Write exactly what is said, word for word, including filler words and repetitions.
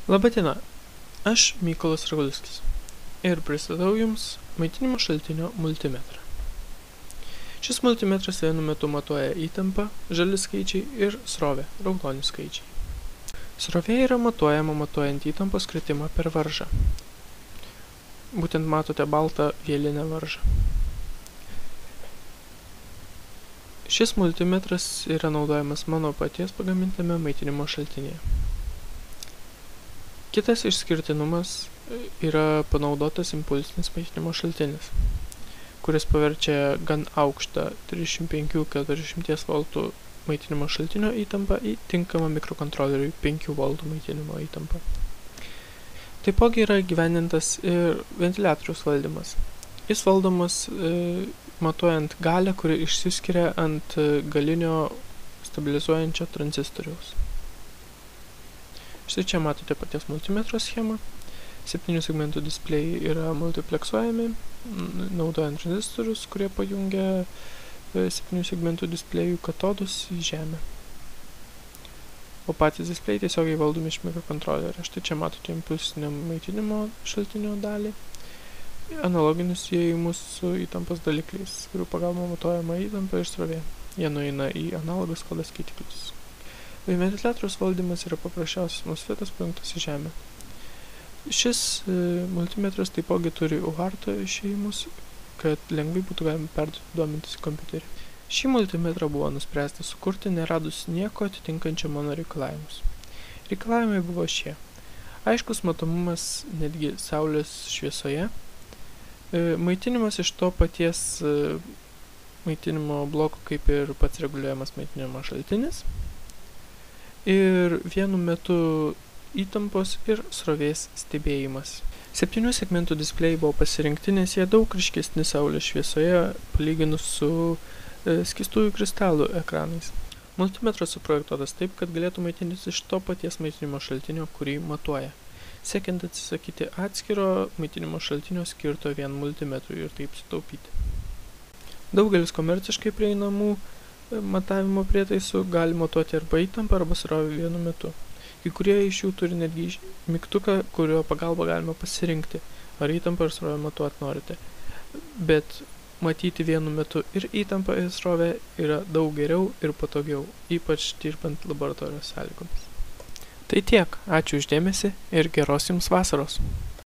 Labadiena, aš Mykolas Ragulskis ir pristatau Jums maitinimo šaltinio multimetrą. Šis multimetras vienu metu matuoja įtampą, žali skaičiai ir srovę, raudoni skaičiai. Srovė yra matuojama matuojant įtampos kritimą per varžą. Būtent matote baltą vielinę varžą. Šis multimetras yra naudojamas mano paties pagamintame maitinimo šaltinėje. Kitas išskirtinumas yra panaudotas impulsinis maitinimo šaltinis, kuris paverčia gan aukštą trisdešimt penki iki keturiasdešimt voltų maitinimo šaltinio įtampą į tinkamą mikrokontroleriui penkių voltų maitinimo įtampą. Taipogi yra įgyvendintas ir ventiliatoriaus valdymas. Jis valdomas e, matuojant galią, kuri išsiskiria ant galinio stabilizuojančio tranzistoriaus. Štai čia matote paties multimetro schemą. Septynių segmentų displejai yra multipleksuojami, naudojant tranzistorius, kurie pajungia septynių segmentų displejų katodus į žemę. O patys displejai tiesiogiai valdomi iš mikrokontrolerio. Štai čia matote impulsinio maitinimo šaltinio dalį, analoginius įėjimus su įtampos dalikliais, kurių pagalba matuojama įtampa ir srovė. Jie nueina į analogus kodo skaitiklius. Ventiliatoriaus valdymas yra paprasčiausias MOSFETas pajungtas į žemę. Šis e, multimetras taipogi turi U A R T išėjimus, kad lengvai būtų galima perduoti duomenis į kompiuterį. Šį multimetrą buvo nuspręsta sukurti neradus nieko atitinkančio mano reikalavimus. Reikalavimai buvo šie. Aiškus matomumas netgi saulės šviesoje, e, maitinimas iš to paties e, maitinimo bloko kaip ir pats reguliuojamas maitinimo šaltinis ir vienu metu įtampos ir srovės stebėjimas. Septynių segmentų displejai buvo pasirinkti, nes jie daug ryškesni saulės šviesoje palyginus su e, skystųjų kristalų ekranais. Multimetras suprojektuotas taip, kad galėtų maitintis iš to paties maitinimo šaltinio, kurį matuoja, siekiant atsisakyti atskiro maitinimo šaltinio skirto vien multimetrui ir taip sutaupyti. Daugelis komerciškai prieinamų matavimo prietaisų gali matuoti arba įtampą arba srovę vienu metu. Kai kurie iš jų turi netgi mygtuką, kurio pagalba galima pasirinkti, ar įtampą ir srovę matuoti norite. Bet matyti vienu metu ir įtampą ir srovę yra daug geriau ir patogiau, ypač dirbant laboratorijos sąlygomis. Tai tiek, ačiū už dėmesį ir geros Jums vasaros!